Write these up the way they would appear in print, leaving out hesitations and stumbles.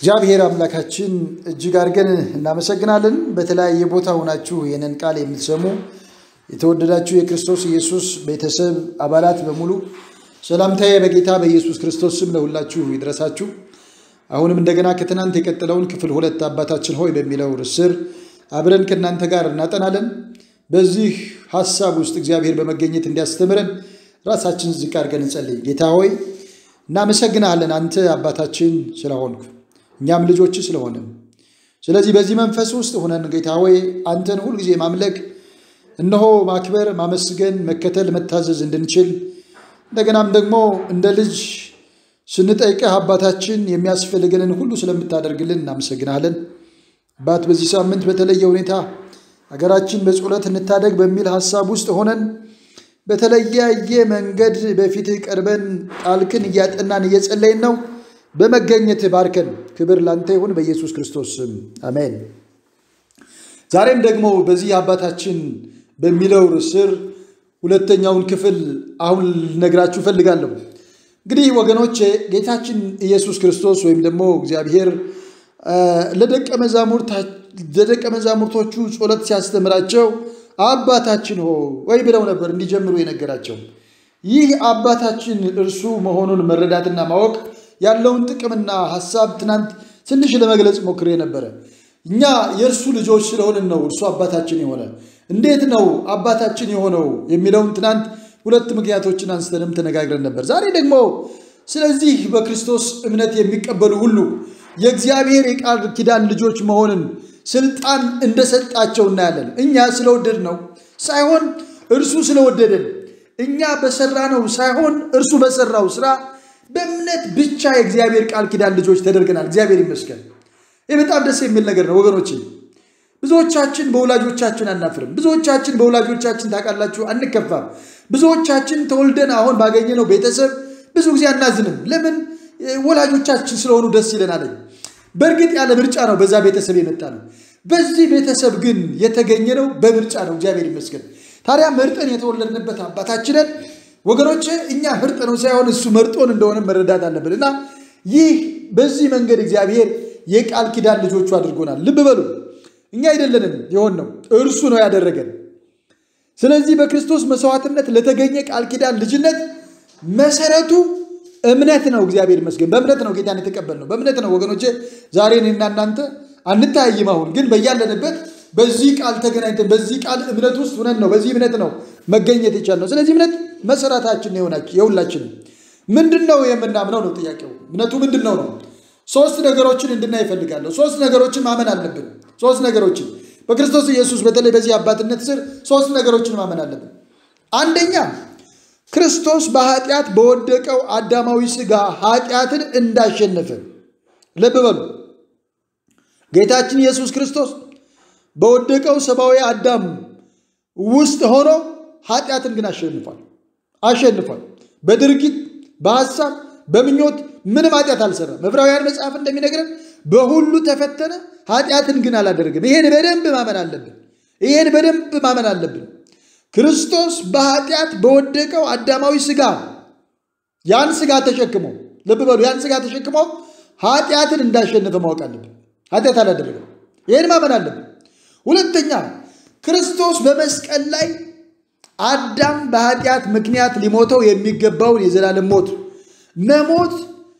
እግዚአብሔር አምላካችን እጅግ አድርገን እናመሰግናለን። በተለያየ ቦታ ሆናችሁ የነን ቃል የምትሰሙ የተወደዳችሁ የክርስቶስ ኢየሱስ ቤተሰብ አባላት በሙሉ ሰላምታዬ በጌታ በኢየሱስ ክርስቶስ ስም ለሁላችሁ ይድረሳችሁ። አሁንም እንደገና ከትናንት የቀጠለውን ክፍል 2 አባታችን ሆይ በሚለው ርዕስ አብረን ከናንተ ጋር እናጠናለን። በዚህ ሐሳብ ውስጥ እግዚአብሔር በመገኘት እንዲያስተምረን ራሳችንን ዝቅ አድርገን እንጸልይ። ጌታ ሆይ እናመሰግናለን አንተ አባታችን ስለሆንክ እኛም ልጆች ስለሆነ ስለዚህ በዚህ መንፈስ ውስጥ ሆነን ጌታ ሆይ አንተን ሁሉ ጊዜ ማምለክ እነሆ ማክበር ማመስገን መከተል መታዘዝ እንድንችል እንደገናም ደግሞ እንደ ልጅ ስንጠይቅህ አባታችን የሚያስፈልገንን ሁሉ ስለምታደርግልን እናመሰግናለን። አባት በዚህ ሳምንት በተለየ ሁኔታ ሀገራችን በጸሎት እንታደግ በሚል ሐሳብ ውስጥ ሆነን በተለያየ መንገድ በፊት ቀርበን ቃልክን እያጠናን እየጸለይን ነው። በመገኘት ባርከን ክብር ላንተ ይሁን በኢየሱስ ክርስቶስ ስም አሜን። ዛሬም ደግሞ በዚህ አባታችን በሚለው ርዕስ ሁለተኛውን ክፍል አሁን ልነግራችሁ ፈልጋለሁ። እንግዲህ ወገኖቼ ጌታችን ኢየሱስ ክርስቶስ ወይም ደግሞ እግዚአብሔር ለደቀ መዛሙርቶቹ ጸሎት ሲያስተምራቸው አባታችን ሆይ ብለው ነበር እንዲጀምሩ የነገራቸው። ይህ አባታችን እርሱ መሆኑን መረዳትና ማወቅ ያለውን ጥቅምና ሐሳብ ትናንት ትንሽ ለመግለጽ ሞክሬ ነበር። እኛ የእርሱ ልጆች ስለሆንን ነው እርሱ አባታችን የሆነ። እንዴት ነው አባታችን የሆነው የሚለውን ትናንት ሁለት ምክንያቶችን አንስተንም ተነጋግረን ነበር። ዛሬ ደግሞ ስለዚህ በክርስቶስ እምነት የሚቀበሉ ሁሉ የእግዚአብሔር የቃል ኪዳን ልጆች መሆንን ስልጣን እንደሰጣቸው እናያለን። እኛ ስለወደድ ነው ሳይሆን እርሱ ስለወደደን፣ እኛ በሰራነው ሳይሆን እርሱ በሰራው ስራ በእምነት ብቻ የእግዚአብሔር ቃል ኪዳን ልጆች ተደርገናል። እግዚአብሔር ይመስገን። ይህ በጣም ደስ የሚል ነገር ነው ወገኖቼ። ብዙዎቻችን በወላጆቻችን አናፍርም። ብዙዎቻችን በወላጆቻችን ታውቃላችሁ አንከፋም። ብዙዎቻችን ተወልደን አሁን ባገኘነው ቤተሰብ ብዙ ጊዜ አናዝንም። ለምን? ወላጆቻችን ስለሆኑ ደስ ይለናል። በእርግጥ ያለ ምርጫ ነው በዛ ቤተሰብ የመጣ ነው። በዚህ ቤተሰብ ግን የተገኘነው በምርጫ ነው። እግዚአብሔር ይመስገን። ታዲያ መርጠን የተወለድንበት አባታችንን ወገኖቼ እኛ መርጠነው ሳይሆን እሱ መርጦን እንደሆነ መረዳት አለብንና ይህ በዚህ መንገድ እግዚአብሔር የቃል ኪዳን ልጆቹ አድርጎናል። ልብ በሉ፣ እኛ አይደለንም የሆነው እርሱ ነው ያደረገን። ስለዚህ በክርስቶስ መስዋዕትነት ለተገኘ ቃል ኪዳን ልጅነት መሰረቱ እምነት ነው። እግዚአብሔር ይመስገን። በእምነት ነው ጌታን የተቀበልነው። በእምነት ነው ወገኖቼ። ዛሬ እኔና እናንተ አንታይም። አሁን ግን በያለንበት በዚህ ቃል ተገናኝተን በዚህ ቃል እምነት ውስጥ ሆነን ነው በዚህ እምነት ነው መገኘት የቻልነው። ስለዚህ እምነት መሰረታችን ነው የሁላችንም። ምንድነው የምናምነው ነው ጥያቄው። እምነቱ ምንድነው ነው? ሶስት ነገሮችን እንድናይ እፈልጋለሁ። ሶስት ነገሮችን ማመን አለብን። ሶስት ነገሮችን በክርስቶስ ኢየሱስ በተለይ በዚህ አባትነት ስር ሶስት ነገሮችን ማመን አለብን። አንደኛ ክርስቶስ በኃጢአት በወደቀው አዳማዊ ሥጋ ኃጢአትን እንዳሸነፈ። ልብ በሉ፣ ጌታችን ኢየሱስ ክርስቶስ በወደቀው ሰብአዊ አዳም ውስጥ ሆኖ ኃጢአትን ግን አሸንፏል። በድርጊት በሐሳብ በምኞት ምንም ኃጢአት አልሰራም። ዕብራውያን መጽሐፍ እንደሚነግረን በሁሉ ተፈተነ ኃጢአትን ግን አላደረገም። ይሄን በደንብ ማመን አለብን። ክርስቶስ በኃጢአት በወደቀው አዳማዊ ሥጋ ያን ሥጋ ተሸክሞ፣ ልብ በሉ፣ ያን ሥጋ ተሸክሞ ኃጢአትን እንዳሸነፈ ማወቅ አለብን። ኃጢአት አላደረገም። ይሄን ማመን አለብን። ሁለተኛ ክርስቶስ በመስቀል ላይ አዳም በኃጢአት ምክንያት ሊሞተው የሚገባውን የዘላለም ሞት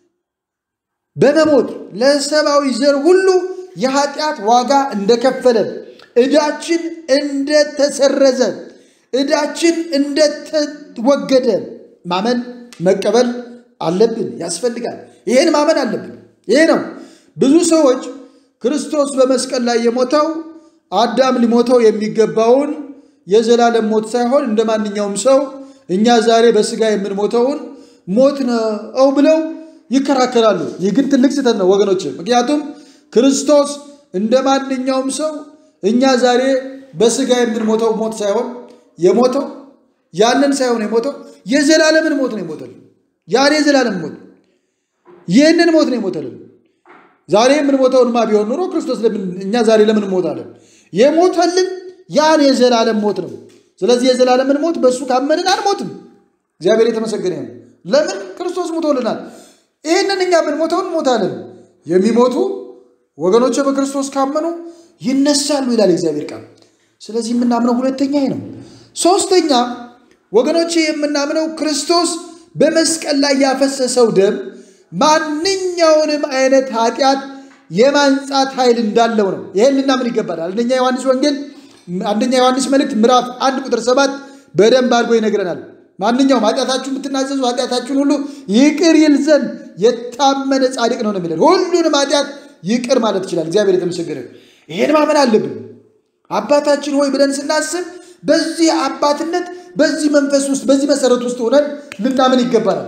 በመሞት ለሰብአዊ ዘር ሁሉ የኃጢአት ዋጋ እንደከፈለ፣ ዕዳችን እንደተሰረዘ፣ ዕዳችን እንደተወገደ ማመን መቀበል አለብን። ያስፈልጋል። ይሄን ማመን አለብን። ይሄ ነው። ብዙ ሰዎች ክርስቶስ በመስቀል ላይ የሞተው አዳም ሊሞተው የሚገባውን የዘላለም ሞት ሳይሆን እንደማንኛውም ሰው እኛ ዛሬ በስጋ የምንሞተውን ሞት ነው ብለው ይከራከራሉ። ይህ ግን ትልቅ ስህተት ነው ወገኖች። ምክንያቱም ክርስቶስ እንደማንኛውም ሰው እኛ ዛሬ በስጋ የምንሞተው ሞት ሳይሆን የሞተው ያንን ሳይሆን የሞተው የዘላለምን ሞት ነው የሞተልን። ያን የዘላለም ሞት ይህንን ሞት ነው የሞተልን። ዛሬ የምንሞተውንማ ቢሆን ኖሮ ክርስቶስ እኛ ዛሬ ለምን እንሞታለን? የሞተልን ያን የዘላለም ሞት ነው። ስለዚህ የዘላለምን ሞት በእሱ ካመንን አንሞትም። እግዚአብሔር የተመሰገነ ይሁን። ለምን? ክርስቶስ ሞቶልናል። ይህንን እኛ ብንሞተው እንሞታለን። የሚሞቱ ወገኖች በክርስቶስ ካመኑ ይነሳሉ ይላል እግዚአብሔር ቃል። ስለዚህ የምናምነው ሁለተኛ ነው። ሶስተኛ ወገኖች የምናምነው ክርስቶስ በመስቀል ላይ ያፈሰሰው ደም ማንኛውንም አይነት ኃጢአት የማንጻት ኃይል እንዳለው ነው። ይሄን ልናምን ይገባል። አንደኛ ዮሐንስ መልእክት ምዕራፍ 1 ቁጥር 7 በደንብ አድርጎ ይነግረናል። ማንኛውም ኃጢአታችሁን ብትናዘዙ ኃጢአታችሁን ሁሉ ይቅር ይል ዘንድ የታመነ ጻድቅ ነው የሚለው። ሁሉንም ኃጢአት ይቅር ማለት ይችላል። እግዚአብሔር የተመሰገነ ይሁን። ይሄን ማመን አለብን። አባታችን ሆይ ብለን ስናስብ በዚህ አባትነት በዚህ መንፈስ ውስጥ በዚህ መሰረት ውስጥ ሆነን ልናምን ይገባናል።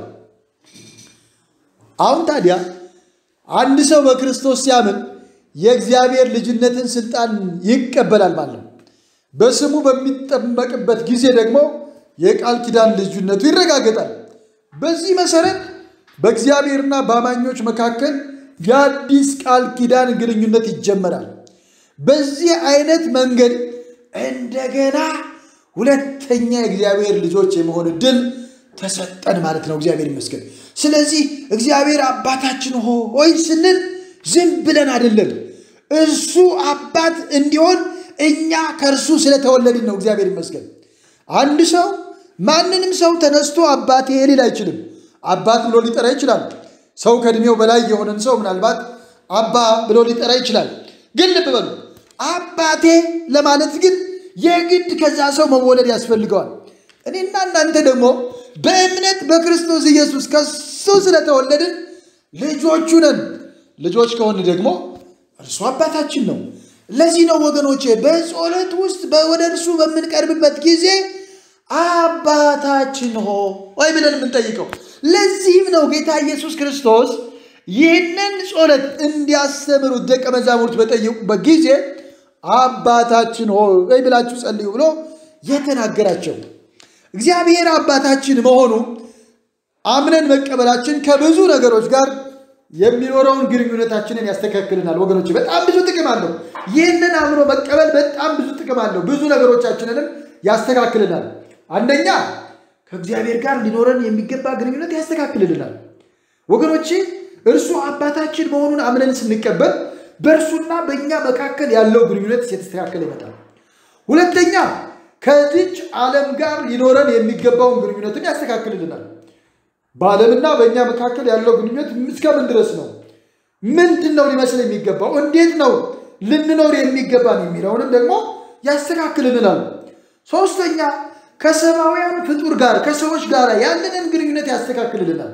አሁን ታዲያ አንድ ሰው በክርስቶስ ሲያምን የእግዚአብሔር ልጅነትን ስልጣን ይቀበላል ማለት ነው። በስሙ በሚጠመቅበት ጊዜ ደግሞ የቃል ኪዳን ልጅነቱ ይረጋገጣል። በዚህ መሰረት በእግዚአብሔርና በአማኞች መካከል የአዲስ ቃል ኪዳን ግንኙነት ይጀመራል። በዚህ አይነት መንገድ እንደገና ሁለተኛ የእግዚአብሔር ልጆች የመሆን ዕድል ተሰጠን ማለት ነው። እግዚአብሔር ይመስገን። ስለዚህ እግዚአብሔር አባታችን ሆይ ስንል ዝም ብለን አይደለም። እርሱ አባት እንዲሆን እኛ ከእርሱ ስለተወለድን ነው። እግዚአብሔር ይመስገን። አንድ ሰው ማንንም ሰው ተነስቶ አባቴ ሊል አይችልም። አባት ብሎ ሊጠራ ይችላል። ሰው ከእድሜው በላይ የሆነን ሰው ምናልባት አባ ብሎ ሊጠራ ይችላል። ግን ልብ በሉ፣ አባቴ ለማለት ግን የግድ ከዛ ሰው መወለድ ያስፈልገዋል። እኔና እናንተ ደግሞ በእምነት በክርስቶስ ኢየሱስ ከሱ ስለተወለድን ልጆቹ ነን። ልጆች ከሆን ደግሞ እርሱ አባታችን ነው። ለዚህ ነው ወገኖቼ በጸሎት ውስጥ ወደ እርሱ በምንቀርብበት ጊዜ አባታችን ሆይ ብለን የምንጠይቀው። ለዚህም ነው ጌታ ኢየሱስ ክርስቶስ ይህንን ጸሎት እንዲያስተምሩት ደቀ መዛሙርት በጠየቁበት ጊዜ አባታችን ሆይ ብላችሁ ጸልዩ ብሎ የተናገራቸው። እግዚአብሔር አባታችን መሆኑ አምነን መቀበላችን ከብዙ ነገሮች ጋር የሚኖረውን ግንኙነታችንን ያስተካክልናል። ወገኖች በጣም ብዙ ጥቅም አለው። ይህንን አምኖ መቀበል በጣም ብዙ ጥቅም አለው። ብዙ ነገሮቻችንንም ያስተካክልናል። አንደኛ ከእግዚአብሔር ጋር ሊኖረን የሚገባ ግንኙነት ያስተካክልልናል። ወገኖች እርሱ አባታችን መሆኑን አምነን ስንቀበል በእርሱና በእኛ መካከል ያለው ግንኙነት የተስተካከለ ይመጣል። ሁለተኛ ከዚች ዓለም ጋር ሊኖረን የሚገባውን ግንኙነትን ያስተካክልልናል። በዓለምና በእኛ መካከል ያለው ግንኙነት እስከምን ድረስ ነው? ምንድን ነው ሊመስል የሚገባው? እንዴት ነው ልንኖር የሚገባን የሚለውንም ደግሞ ያስተካክልልናል። ሶስተኛ ከሰማያውያን ፍጡር ጋር ከሰዎች ጋር ያለንን ግንኙነት ያስተካክልልናል።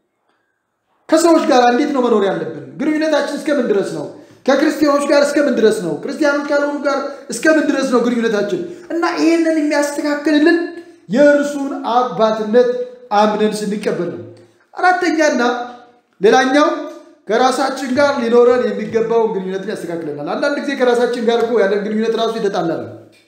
ከሰዎች ጋር እንዴት ነው መኖር ያለብን? ግንኙነታችን እስከምን ድረስ ነው? ከክርስቲያኖች ጋር እስከምን ድረስ ነው? ክርስቲያኖች ካልሆኑ ጋር እስከምን ድረስ ነው ግንኙነታችን? እና ይሄንን የሚያስተካክልልን የእርሱን አባትነት አምነን ስንቀበል ነው። አራተኛና ሌላኛው ከራሳችን ጋር ሊኖረን የሚገባውን ግንኙነትን ያስተካክልልናል። አንዳንድ ጊዜ ከራሳችን ጋር እኮ ያለን ግንኙነት ራሱ የተጣላ ነው።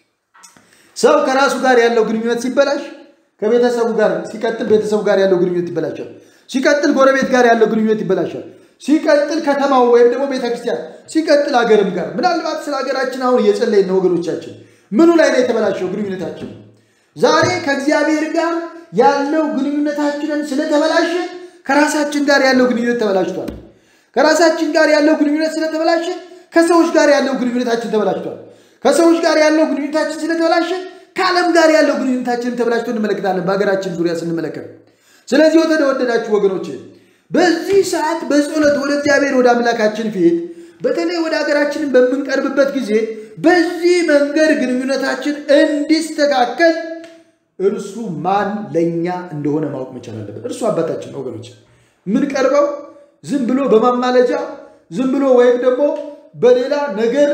ሰው ከራሱ ጋር ያለው ግንኙነት ሲበላሽ ከቤተሰቡ ጋር ሲቀጥል ቤተሰቡ ጋር ያለው ግንኙነት ይበላሻል። ሲቀጥል ጎረቤት ጋር ያለው ግንኙነት ይበላሻል። ሲቀጥል ከተማው ወይም ደግሞ ቤተክርስቲያን ሲቀጥል አገርም ጋር። ምናልባት ስለ ሀገራችን አሁን እየጸለይን ነው ወገኖቻችን። ምኑ ላይ ነው የተበላሸው ግንኙነታችን? ዛሬ ከእግዚአብሔር ጋር ያለው ግንኙነታችንን ስለተበላሸ ከራሳችን ጋር ያለው ግንኙነት ተበላሽቷል። ከራሳችን ጋር ያለው ግንኙነት ስለተበላሸ ከሰዎች ጋር ያለው ግንኙነታችን ተበላሽቷል። ከሰዎች ጋር ያለው ግንኙነታችን ስለተበላሸ ከዓለም ጋር ያለው ግንኙነታችን ተበላሽቶ እንመለከታለን በሀገራችን ዙሪያ ስንመለከት። ስለዚህ የተወደዳችሁ ወገኖቼ በዚህ ሰዓት በጸሎት ወደ እግዚአብሔር ወደ አምላካችን ፊት በተለይ ወደ ሀገራችን በምንቀርብበት ጊዜ በዚህ መንገድ ግንኙነታችን እንዲስተካከል እርሱ ማን ለኛ እንደሆነ ማወቅ መቻል አለበት። እርሱ አባታችን ነው ወገኖች። ምን ቀርበው ዝም ብሎ በማማለጃ ዝም ብሎ ወይም ደግሞ በሌላ ነገር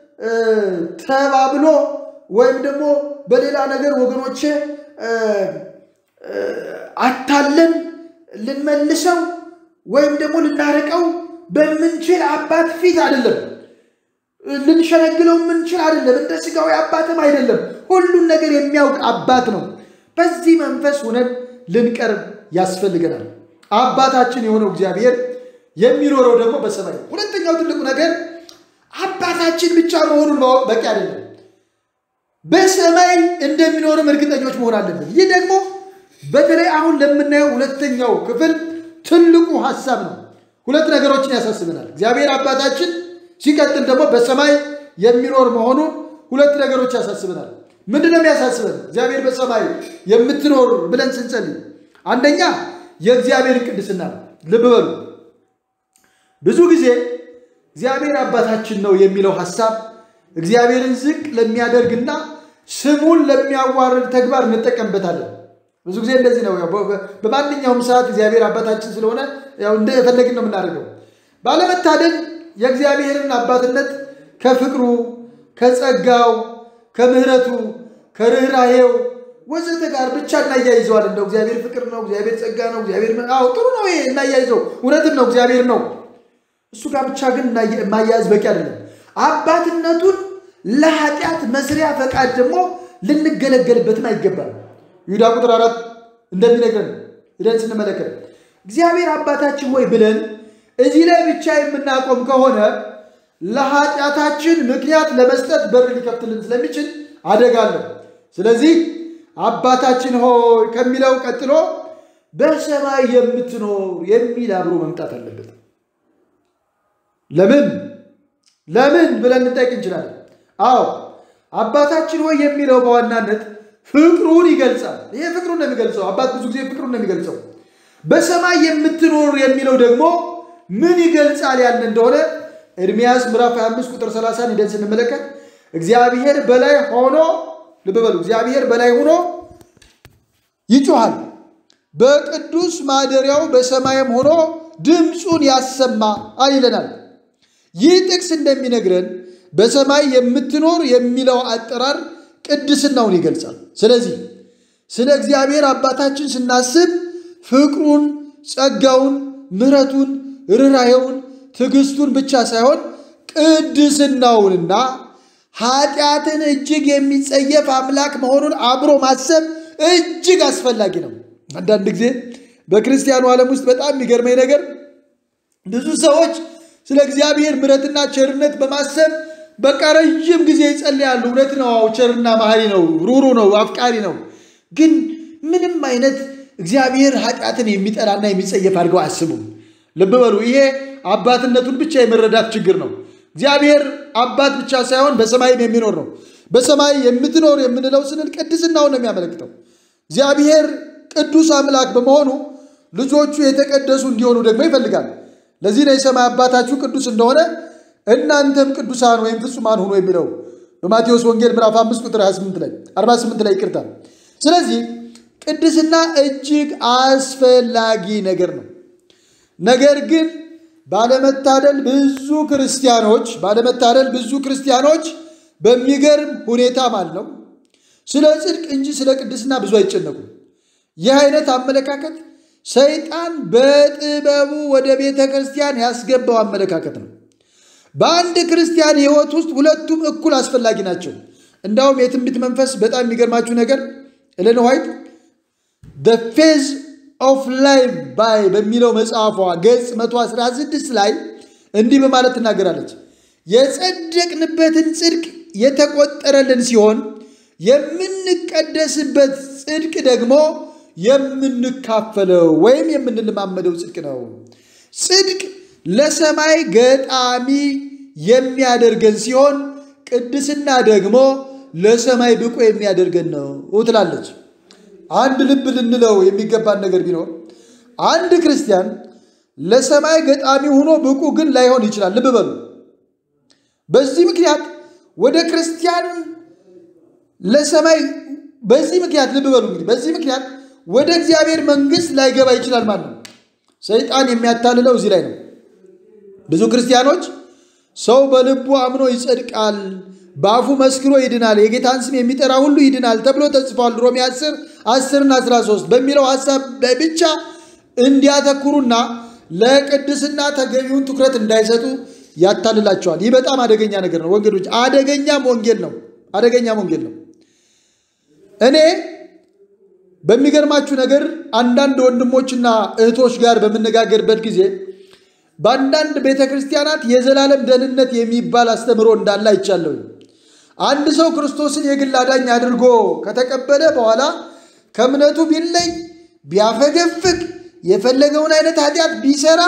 ተባብሎ ወይም ደግሞ በሌላ ነገር ወገኖቼ አታለን ልንመልሰው ወይም ደግሞ ልናረቀው በምንችል አባት ፊት አይደለም። ልንሸነግለው ምንችል አይደለም። እንደ ስጋዊ አባትም አይደለም። ሁሉን ነገር የሚያውቅ አባት ነው። በዚህ መንፈስ ሆነን ልንቀርብ ያስፈልገናል። አባታችን የሆነው እግዚአብሔር የሚኖረው ደግሞ በሰማይ ነው። ሁለተኛው ትልቁ ነገር አባታችን ብቻ መሆኑን ማወቅ በቂ አይደለም። በሰማይ እንደሚኖርም እርግጠኞች መሆን አለብን። ይህ ደግሞ በተለይ አሁን ለምናየው ሁለተኛው ክፍል ትልቁ ሐሳብ ነው። ሁለት ነገሮችን ያሳስበናል። እግዚአብሔር አባታችን ሲቀጥል ደግሞ በሰማይ የሚኖር መሆኑ ሁለት ነገሮች ያሳስበናል። ምንድነው የሚያሳስበን? እግዚአብሔር በሰማይ የምትኖር ብለን ስንጸልይ አንደኛ የእግዚአብሔር ቅድስና ነው። ልብ በሉ። ብዙ ጊዜ እግዚአብሔር አባታችን ነው የሚለው ሐሳብ እግዚአብሔርን ዝቅ ለሚያደርግና ስሙን ለሚያዋርድ ተግባር እንጠቀምበታለን። ብዙ ጊዜ እንደዚህ ነው። በማንኛውም ሰዓት እግዚአብሔር አባታችን ስለሆነ ያው እንደፈለግን ነው የምናደርገው። ባለመታደል የእግዚአብሔርን አባትነት ከፍቅሩ፣ ከጸጋው፣ ከምሕረቱ፣ ከርህራሄው ወዘተ ጋር ብቻ እናያይዘዋል። እንደው እግዚአብሔር ፍቅር ነው፣ እግዚአብሔር ጸጋ ነው፣ እግዚአብሔር ጥሩ ነው ይሄ እናያይዘው፣ እውነትም ነው እግዚአብሔር ነው። እሱ ጋር ብቻ ግን ማያያዝ በቂ አይደለም። አባትነቱን ለኃጢአት መስሪያ ፈቃድ ደግሞ ልንገለገልበትም አይገባም። ይሁዳ ቁጥር 4 እንደሚነግረን ሄደን ስንመለከት እግዚአብሔር አባታችን ሆይ ብለን እዚህ ላይ ብቻ የምናቆም ከሆነ ለኃጢአታችን ምክንያት ለመስጠት በር ሊከፍትልን ስለሚችል አደጋ አለው። ስለዚህ አባታችን ሆይ ከሚለው ቀጥሎ በሰማይ የምትኖር የሚል አብሮ መምጣት አለበት። ለምን ብለን እንጠይቅ እንችላለን። አዎ አባታችን ሆይ የሚለው በዋናነት ፍቅሩን ይገልጻል። ይሄ ፍቅሩን ነው የሚገልጸው። አባት ብዙ ጊዜ ፍቅሩን ነው የሚገልጸው። በሰማይ የምትኖር የሚለው ደግሞ ምን ይገልጻል ያልን እንደሆነ ኤርምያስ ምዕራፍ 25 ቁጥር 30 ሄደን ስንመለከት እግዚአብሔር በላይ ሆኖ ልብ በሉ፣ እግዚአብሔር በላይ ሆኖ ይጮሃል፣ በቅዱስ ማደሪያው በሰማይም ሆኖ ድምፁን ያሰማ ይለናል። ይህ ጥቅስ እንደሚነግረን በሰማይ የምትኖር የሚለው አጠራር ቅድስናውን ይገልጻል። ስለዚህ ስለ እግዚአብሔር አባታችን ስናስብ ፍቅሩን፣ ጸጋውን፣ ምሕረቱን፣ ርህራሄውን፣ ትዕግስቱን ብቻ ሳይሆን ቅድስናውንና ኃጢአትን እጅግ የሚጸየፍ አምላክ መሆኑን አብሮ ማሰብ እጅግ አስፈላጊ ነው። አንዳንድ ጊዜ በክርስቲያኑ ዓለም ውስጥ በጣም የሚገርመኝ ነገር ብዙ ሰዎች ስለ እግዚአብሔር ምሕረትና ቸርነት በማሰብ በቃ ረጅም ጊዜ ይጸልያሉ። እውነት ነው፣ ቸርና መሐሪ ነው፣ ሩሩ ነው፣ አፍቃሪ ነው። ግን ምንም አይነት እግዚአብሔር ኃጢአትን የሚጠላና የሚጸየፍ አድርገው አያስቡም። ልብ በሉ፣ ይሄ አባትነቱን ብቻ የመረዳት ችግር ነው። እግዚአብሔር አባት ብቻ ሳይሆን በሰማይም የሚኖር ነው። በሰማይ የምትኖር የምንለው ስንል ቅድስናውን ነው የሚያመለክተው። እግዚአብሔር ቅዱስ አምላክ በመሆኑ ልጆቹ የተቀደሱ እንዲሆኑ ደግሞ ይፈልጋል። ለዚህ ነው የሰማይ አባታችሁ ቅዱስ እንደሆነ እናንተም ቅዱሳን ወይም ፍጹማን ሁኑ የሚለው በማቴዎስ ወንጌል ምዕራፍ 5 ቁጥር 48 ላይ ይቅርታ። ስለዚህ ቅድስና እጅግ አስፈላጊ ነገር ነው። ነገር ግን ባለመታደል ብዙ ክርስቲያኖች በሚገርም ሁኔታ ማለት ነው ስለ ጽድቅ እንጂ ስለ ቅድስና ብዙ አይጨነቁም። ይህ አይነት አመለካከት ሰይጣን በጥበቡ ወደ ቤተ ክርስቲያን ያስገባው አመለካከት ነው። በአንድ ክርስቲያን ሕይወት ውስጥ ሁለቱም እኩል አስፈላጊ ናቸው። እንዳውም የትንቢት መንፈስ በጣም የሚገርማችሁ ነገር ኤለን ዋይት The Phase of Life በሚለው መጽሐፏ ገጽ 116 ላይ እንዲህ በማለት ትናገራለች። የጸደቅንበትን ጽድቅ የተቆጠረልን ሲሆን የምንቀደስበት ጽድቅ ደግሞ የምንካፈለው ወይም የምንለማመደው ጽድቅ ነው። ጽድቅ ለሰማይ ገጣሚ የሚያደርገን ሲሆን ቅድስና ደግሞ ለሰማይ ብቁ የሚያደርገን ነው ትላለች። አንድ ልብ ልንለው የሚገባን ነገር ቢኖር አንድ ክርስቲያን ለሰማይ ገጣሚ ሆኖ ብቁ ግን ላይሆን ይችላል። ልብ በሉ። በዚህ ምክንያት ወደ ክርስቲያን ለሰማይ በዚህ ምክንያት ልብ በሉ እንግዲህ በዚህ ምክንያት ወደ እግዚአብሔር መንግስት ላይገባ ይችላል ማለት ነው። ሰይጣን የሚያታልለው እዚህ ላይ ነው። ብዙ ክርስቲያኖች ሰው በልቡ አምኖ ይጸድቃል፣ በአፉ መስክሮ ይድናል፣ የጌታን ስም የሚጠራ ሁሉ ይድናል ተብሎ ተጽፏል ሮሜ 10:13 በሚለው ሐሳብ ብቻ እንዲያተኩሩና ለቅድስና ተገቢውን ትኩረት እንዳይሰጡ ያታልላቸዋል። ይህ በጣም አደገኛ ነገር ነው ወንጌሎች፣ አደገኛም ወንጌል ነው። እኔ በሚገርማችሁ ነገር አንዳንድ ወንድሞችና እህቶች ጋር በመነጋገርበት ጊዜ በአንዳንድ ቤተክርስቲያናት የዘላለም ደህንነት የሚባል አስተምሮ እንዳለ አይቻለሁ። አንድ ሰው ክርስቶስን የግል አዳኝ አድርጎ ከተቀበለ በኋላ ከእምነቱ ቢለይ ቢያፈገፍግ የፈለገውን አይነት ኃጢአት ቢሰራ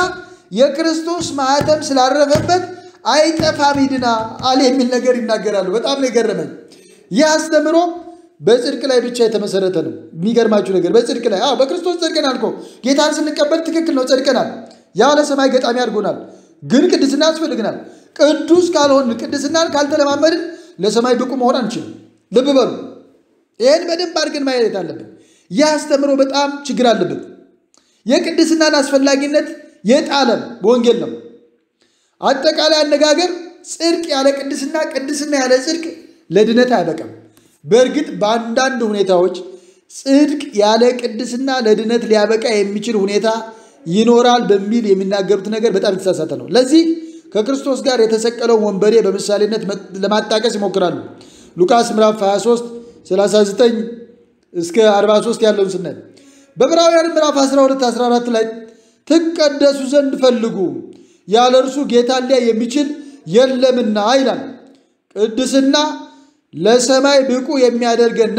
የክርስቶስ ማህተም ስላረፈበት አይጠፋም ይድናል የሚል ነገር ይናገራሉ። በጣም ነው የገረመኝ። ይህ አስተምሮ በጽድቅ ላይ ብቻ የተመሰረተ ነው። የሚገርማችሁ ነገር በጽድቅ ላይ በክርስቶስ ጸድቀናል እኮ ጌታን ስንቀበል ትክክል ነው፣ ጸድቀናል። ያ ለሰማይ ገጣሚ አድርጎናል። ግን ቅድስና ያስፈልግናል። ቅዱስ ካልሆን ቅድስናን ካልተለማመድን ለሰማይ ብቁ መሆን አንችልም። ልብ በሉ። ይህን በደንብ አድርገን ማየት አለብን። ይህ አስተምሮ በጣም ችግር አለበት። የቅድስናን አስፈላጊነት የጣለም በወንጌል ነው። አጠቃላይ አነጋገር ጽድቅ ያለ ቅድስና፣ ቅድስና ያለ ጽድቅ ለድነት አይበቃም። በእርግጥ በአንዳንድ ሁኔታዎች ጽድቅ ያለ ቅድስና ለድነት ሊያበቃ የሚችል ሁኔታ ይኖራል በሚል የሚናገሩት ነገር በጣም የተሳሳተ ነው። ለዚህ ከክርስቶስ ጋር የተሰቀለውን ወንበዴ በምሳሌነት ለማጣቀስ ይሞክራሉ። ሉቃስ ምዕራፍ 23 39 እስከ 43 ያለውን ስናይ በዕብራውያን ምዕራፍ 12 14 ላይ ትቀደሱ ዘንድ ፈልጉ ያለ እርሱ ጌታን ሊያይ የሚችል የለምና ይላል። ቅድስና ለሰማይ ብቁ የሚያደርገን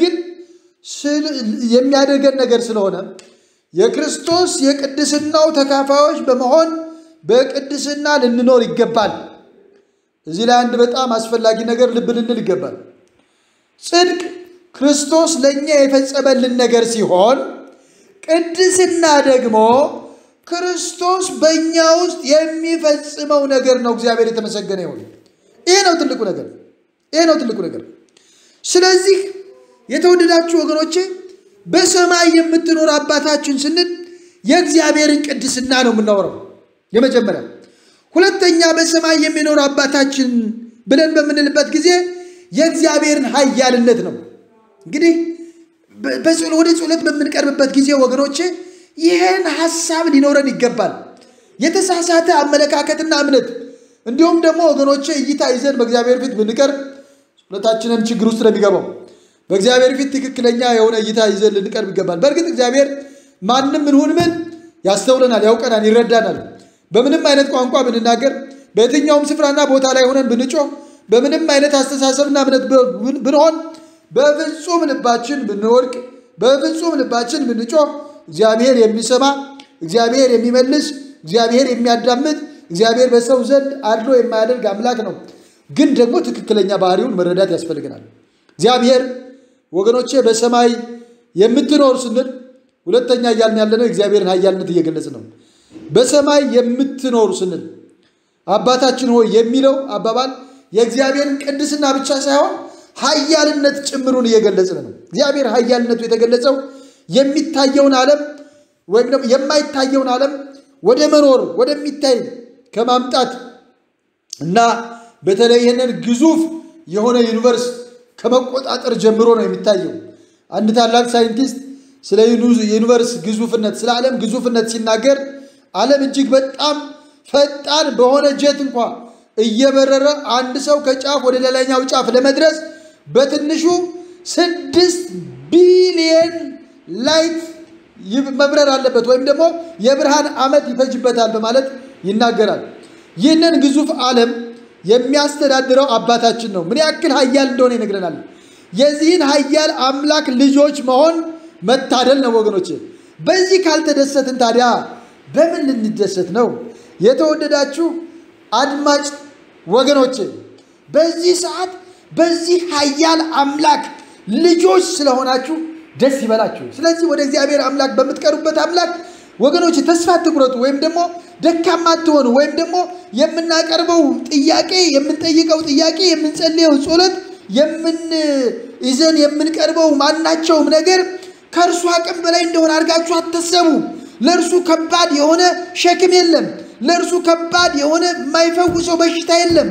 ነገር ስለሆነ የክርስቶስ የቅድስናው ተካፋዮች በመሆን በቅድስና ልንኖር ይገባል። እዚህ ላይ አንድ በጣም አስፈላጊ ነገር ልብ ልንል ይገባል። ጽድቅ ክርስቶስ ለኛ የፈጸመልን ነገር ሲሆን ቅድስና ደግሞ ክርስቶስ በእኛ ውስጥ የሚፈጽመው ነገር ነው። እግዚአብሔር የተመሰገነ ይሁን። ይሄ ነው ትልቁ ነገር። ስለዚህ የተወደዳችሁ ወገኖቼ በሰማይ የምትኖር አባታችን ስንል የእግዚአብሔርን ቅድስና ነው የምናወራው የመጀመሪያ። ሁለተኛ በሰማይ የሚኖር አባታችን ብለን በምንልበት ጊዜ የእግዚአብሔርን ኃያልነት ነው። እንግዲህ ወደ ጸሎት በምንቀርብበት ጊዜ ወገኖቼ ይህን ሐሳብ ሊኖረን ይገባል። የተሳሳተ አመለካከትና እምነት እንዲሁም ደግሞ ወገኖቼ እይታ ይዘን በእግዚአብሔር ፊት ብንቀርብ ጸሎታችንን ችግር ውስጥ ለሚገባው በእግዚአብሔር ፊት ትክክለኛ የሆነ እይታ ይዘን ልንቀርብ ይገባል። በእርግጥ እግዚአብሔር ማንም ምን ያስተውለናል፣ ያውቀናል፣ ይረዳናል። በምንም አይነት ቋንቋ ብንናገር፣ በየትኛውም ስፍራና ቦታ ላይ ሆነን ብንጮህ፣ በምንም አይነት አስተሳሰብና እምነት ብንሆን፣ በፍጹም ልባችን ብንወድቅ፣ በፍጹም ልባችን ብንጮህ እግዚአብሔር የሚሰማ፣ እግዚአብሔር የሚመልስ፣ እግዚአብሔር የሚያዳምጥ፣ እግዚአብሔር በሰው ዘንድ አድሎ የማያደርግ አምላክ ነው። ግን ደግሞ ትክክለኛ ባህሪውን መረዳት ያስፈልገናል። እግዚአብሔር ወገኖቼ በሰማይ የምትኖር ስንል ሁለተኛ እያልን ያለነው እግዚአብሔርን ኃያልነት እየገለጽ ነው። በሰማይ የምትኖር ስንል አባታችን ሆይ የሚለው አባባል የእግዚአብሔርን ቅድስና ብቻ ሳይሆን ኃያልነት ጭምሩን እየገለጽን ነው። እግዚአብሔር ኃያልነቱ የተገለጸው የሚታየውን ዓለም ወይም ደግሞ የማይታየውን ዓለም ወደ መኖር ወደሚታይ ከማምጣት እና በተለይ ይህንን ግዙፍ የሆነ ዩኒቨርስ ከመቆጣጠር ጀምሮ ነው የሚታየው። አንድ ታላቅ ሳይንቲስት ስለ ዩኒቨርስ ግዙፍነት፣ ስለ ዓለም ግዙፍነት ሲናገር ዓለም እጅግ በጣም ፈጣን በሆነ ጀት እንኳን እየበረረ አንድ ሰው ከጫፍ ወደ ሌላኛው ጫፍ ለመድረስ በትንሹ 6 ቢሊየን ላይት መብረር አለበት ወይም ደግሞ የብርሃን ዓመት ይፈጅበታል በማለት ይናገራል። ይህንን ግዙፍ ዓለም የሚያስተዳድረው አባታችን ነው። ምን ያክል ኃያል እንደሆነ ይነግረናል። የዚህን ኃያል አምላክ ልጆች መሆን መታደል ነው ወገኖቼ። በዚህ ካልተደሰትን ታዲያ በምን ልንደሰት ነው? የተወደዳችሁ አድማጭ ወገኖቼ በዚህ ሰዓት በዚህ ኃያል አምላክ ልጆች ስለሆናችሁ ደስ ይበላችሁ። ስለዚህ ወደ እግዚአብሔር አምላክ በምትቀርቡበት አምላክ ወገኖች ተስፋ አትቁረጡ፣ ወይም ደግሞ ደካማ አትሆኑ፣ ወይም ደግሞ የምናቀርበው ጥያቄ፣ የምንጠይቀው ጥያቄ፣ የምንጸልየው ጸሎት፣ ይዘን የምንቀርበው ማናቸውም ነገር ከእርሱ አቅም በላይ እንደሆነ አድርጋችሁ አትሰቡ። ለእርሱ ከባድ የሆነ ሸክም የለም። ለእርሱ ከባድ የሆነ የማይፈውሰው በሽታ የለም።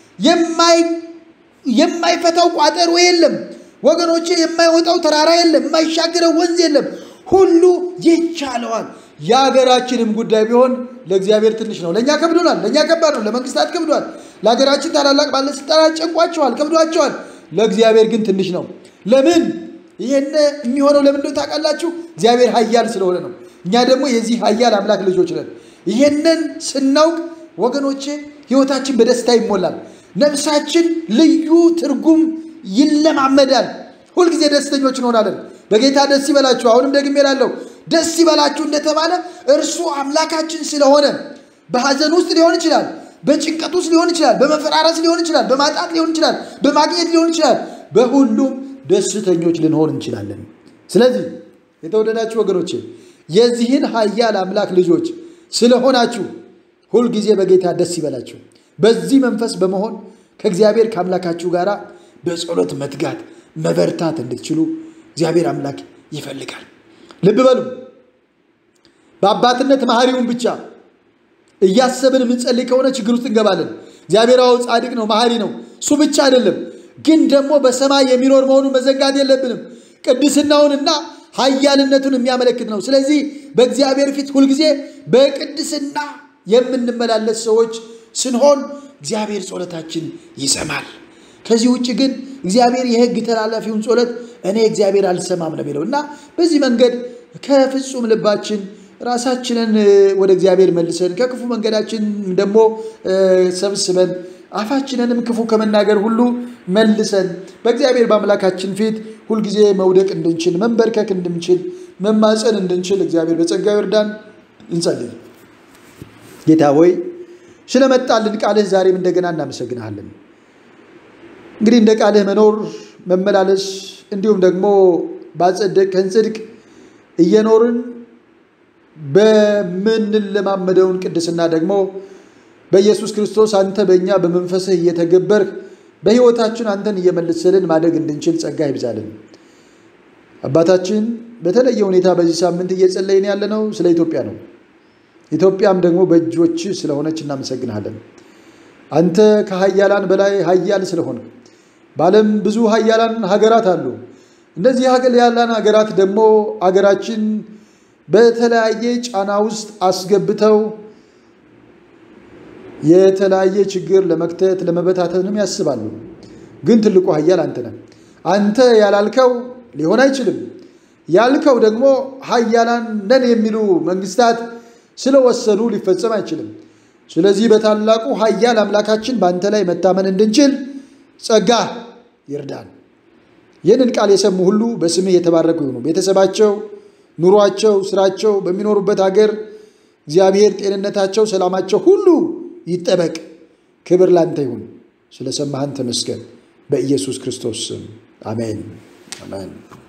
የማይፈታው ቋጠሮ የለም ወገኖቼ። የማይወጣው ተራራ የለም። የማይሻገረው ወንዝ የለም። ሁሉ ይቻለዋል። የሀገራችንም ጉዳይ ቢሆን ለእግዚአብሔር ትንሽ ነው። ለእኛ ከብዶናል። ለእኛ ከባድ ነው። ለመንግስታት ከብዷል። ለሀገራችን ታላላቅ ባለስልጣናት ጨንቋቸዋል፣ ከብዷቸዋል። ለእግዚአብሔር ግን ትንሽ ነው። ለምን? ይሄን የሚሆነው ለምን እንደው ታውቃላችሁ? እግዚአብሔር ኃያል ስለሆነ ነው። እኛ ደግሞ የዚህ ኃያል አምላክ ልጆች ነን። ይሄንን ስናውቅ ወገኖቼ ህይወታችን በደስታ ይሞላል። ነፍሳችን ልዩ ትርጉም ይለማመዳል። ሁልጊዜ ደስተኞች እንሆናለን። በጌታ ደስ ይበላችሁ። አሁንም ደግሜ እላለሁ ደስ ይበላችሁ እንደተባለ እርሱ አምላካችን ስለሆነ በሐዘን ውስጥ ሊሆን ይችላል፣ በጭንቀት ውስጥ ሊሆን ይችላል፣ በመፈራረስ ሊሆን ይችላል፣ በማጣት ሊሆን ይችላል፣ በማግኘት ሊሆን ይችላል። በሁሉም ደስተኞች ልንሆን እንችላለን። ስለዚህ የተወደዳችሁ ወገኖቼ የዚህን ኃያል አምላክ ልጆች ስለሆናችሁ ሁልጊዜ በጌታ ደስ ይበላችሁ። በዚህ መንፈስ በመሆን ከእግዚአብሔር ከአምላካችሁ ጋር በጸሎት መትጋት መበርታት እንድትችሉ እግዚአብሔር አምላክ ይፈልጋል። ልብ በሉ። በአባትነት መሐሪውን ብቻ እያሰብን የምንጸልይ ከሆነ ችግር ውስጥ እንገባለን። እግዚአብሔር ጻድቅ ነው፣ መሐሪ ነው። እሱ ብቻ አይደለም ግን ደግሞ በሰማይ የሚኖር መሆኑን መዘንጋት የለብንም። ቅድስናውንና ኃያልነቱን የሚያመለክት ነው። ስለዚህ በእግዚአብሔር ፊት ሁልጊዜ በቅድስና የምንመላለስ ሰዎች ስንሆን እግዚአብሔር ጸሎታችን ይሰማል። ከዚህ ውጪ ግን እግዚአብሔር የሕግ ተላላፊውን ጸሎት እኔ እግዚአብሔር አልሰማም ነው የሚለውና በዚህ መንገድ ከፍጹም ልባችን ራሳችንን ወደ እግዚአብሔር መልሰን ከክፉ መንገዳችን ደግሞ ሰብስበን አፋችንንም ክፉ ከመናገር ሁሉ መልሰን በእግዚአብሔር በአምላካችን ፊት ሁልጊዜ መውደቅ እንድንችል መንበርከክ እንድንችል መማፀን እንድንችል እግዚአብሔር በጸጋው ይርዳን። እንጸልይ። ጌታ ሆይ ስለመጣልን ቃልህ ዛሬም እንደገና እናመሰግናለን። እንግዲህ እንደ ቃልህ መኖር መመላለስ እንዲሁም ደግሞ ባጸደቀን ጽድቅ እየኖርን በምንለማመደውን ቅድስና ደግሞ በኢየሱስ ክርስቶስ አንተ በእኛ በመንፈስህ እየተገበርህ በሕይወታችን አንተን እየመለስልን ማደግ እንድንችል ጸጋ ይብዛልን። አባታችን በተለየ ሁኔታ በዚህ ሳምንት እየጸለይን ያለነው ስለ ኢትዮጵያ ነው። ኢትዮጵያም ደግሞ በእጆች ስለሆነች እናመሰግናለን። አንተ ከኃያላን በላይ ኃያል ስለሆነ በዓለም ብዙ ኃያላን ሀገራት አሉ። እነዚህ ኃያላን ሀገራት ደግሞ አገራችን በተለያየ ጫና ውስጥ አስገብተው የተለያየ ችግር ለመክተት ለመበታተንም ያስባሉ። ግን ትልቁ ኃያል አንተ ነህ። አንተ ያላልከው ሊሆን አይችልም። ያልከው ደግሞ ኃያላን ነን የሚሉ መንግስታት ስለወሰኑ ሊፈጸም አይችልም። ስለዚህ በታላቁ ኃያል አምላካችን በአንተ ላይ መታመን እንድንችል ጸጋ ይርዳን። ይህንን ቃል የሰሙ ሁሉ በስምህ የተባረኩ ይሁኑ። ቤተሰባቸው፣ ኑሯቸው፣ ስራቸው በሚኖሩበት ሀገር እግዚአብሔር ጤንነታቸው፣ ሰላማቸው ሁሉ ይጠበቅ። ክብር ላንተ ይሁን። ስለሰማህን ተመስገን። በኢየሱስ ክርስቶስ ስም አሜን። አሜን።